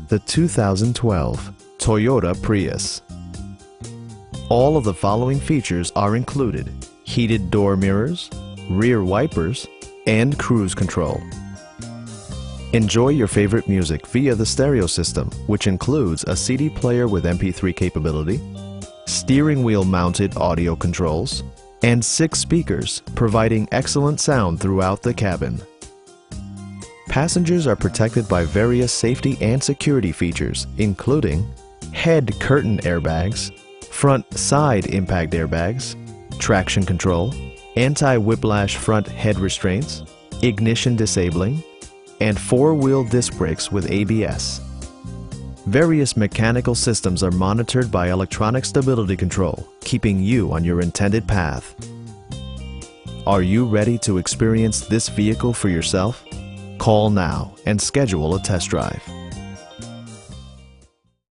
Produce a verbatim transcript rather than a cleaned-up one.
the two thousand twelve Toyota Prius. All of the following features are included: heated door mirrors, rear wipers, and cruise control. Enjoy your favorite music via the stereo system, which includes a C D player with M P three capability, steering wheel mounted audio controls, and six speakers, providing excellent sound throughout the cabin. Passengers are protected by various safety and security features, including head curtain airbags, front side impact airbags, traction control, anti-whiplash front head restraints, ignition disabling, and four-wheel disc brakes with A B S. Various mechanical systems are monitored by electronic stability control, keeping you on your intended path. Are you ready to experience this vehicle for yourself? Call now and schedule a test drive.